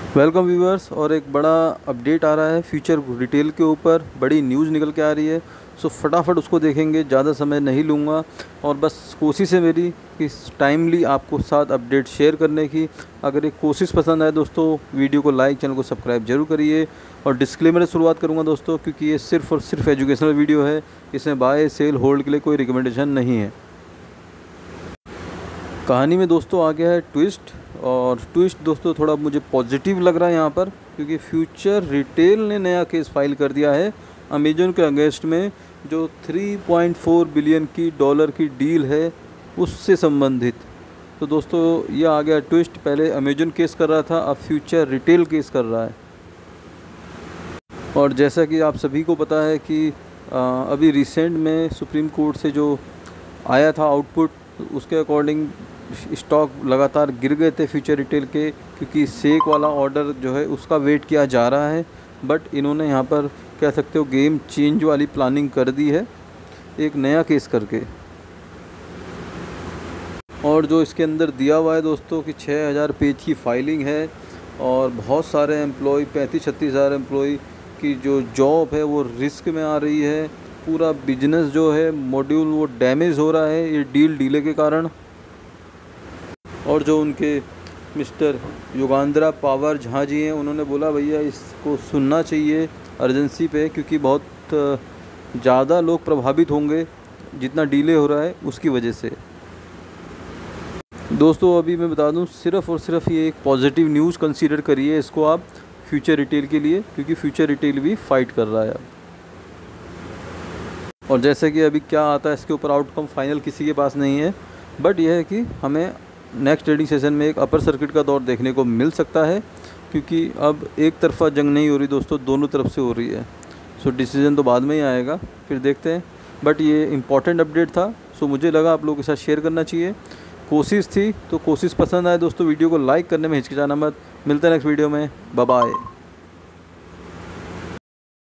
Welcome viewers. और एक बड़ा अपडेट आ रहा है फ्यूचर रिटेल के ऊपर, बड़ी न्यूज़ निकल के आ रही है। सो फटाफट उसको देखेंगे, ज़्यादा समय नहीं लूँगा और बस कोशिश है मेरी कि टाइमली आपको साथ अपडेट शेयर करने की। अगर एक कोशिश पसंद आए दोस्तों, वीडियो को लाइक, चैनल को सब्सक्राइब जरूर करिए। और डिस्क्लेमर से शुरुआत करूँगा दोस्तों, क्योंकि ये सिर्फ और सिर्फ एजुकेशनल वीडियो है। इसमें बाय सेल होल्ड के लिए कोई रिकमेंडेशन नहीं है। कहानी में दोस्तों आ गया है ट्विस्ट, और ट्विस्ट दोस्तों थोड़ा मुझे पॉजिटिव लग रहा है यहाँ पर, क्योंकि फ्यूचर रिटेल ने नया केस फाइल कर दिया है अमेजन के अगेंस्ट में, जो 3.4 बिलियन की डॉलर की डील है उससे संबंधित। तो दोस्तों ये आ गया ट्विस्ट, पहले अमेजन केस कर रहा था, अब फ्यूचर रिटेल केस कर रहा है। और जैसा कि आप सभी को पता है कि अभी रिसेंट में सुप्रीम कोर्ट से जो आया था आउटपुट, उसके अकॉर्डिंग स्टॉक लगातार गिर गए थे फ्यूचर रिटेल के, क्योंकि सेक वाला ऑर्डर जो है उसका वेट किया जा रहा है। बट इन्होंने यहाँ पर कह सकते हो गेम चेंज वाली प्लानिंग कर दी है एक नया केस करके। और जो इसके अंदर दिया हुआ है दोस्तों कि 6000 पेज की फाइलिंग है, और बहुत सारे एम्प्लॉय 35-36 हज़ार एम्प्लॉय की जो जॉब है वो रिस्क में आ रही है। पूरा बिजनेस जो है मॉड्यूल वो डैमेज हो रहा है ये डील डीले के कारण। और जो उनके मिस्टर युगांधरा पावर झा जी हैं, उन्होंने बोला भैया इसको सुनना चाहिए अर्जेंसी पे, क्योंकि बहुत ज़्यादा लोग प्रभावित होंगे जितना डिले हो रहा है उसकी वजह से। दोस्तों अभी मैं बता दूं, सिर्फ़ और सिर्फ ये एक पॉजिटिव न्यूज़ कंसीडर करिए इसको आप फ्यूचर रिटेल के लिए, क्योंकि फ्यूचर रिटेल भी फाइट कर रहा है अब। और जैसे कि अभी क्या आता है इसके ऊपर आउटकम फाइनल किसी के पास नहीं है, बट यह है कि हमें नेक्स्ट ट्रेडिंग सेशन में एक अपर सर्किट का दौर देखने को मिल सकता है, क्योंकि अब एक तरफा जंग नहीं हो रही दोस्तों, दोनों तरफ से हो रही है। सो डिसीजन तो बाद में ही आएगा, फिर देखते हैं। बट ये इम्पॉर्टेंट अपडेट था, सो मुझे लगा आप लोगों के साथ शेयर करना चाहिए। कोशिश थी, तो कोशिश पसंद आए दोस्तों वीडियो को लाइक करने में हिचकिचाना मत। मिलते हैं नेक्स्ट वीडियो में, बाय बाय।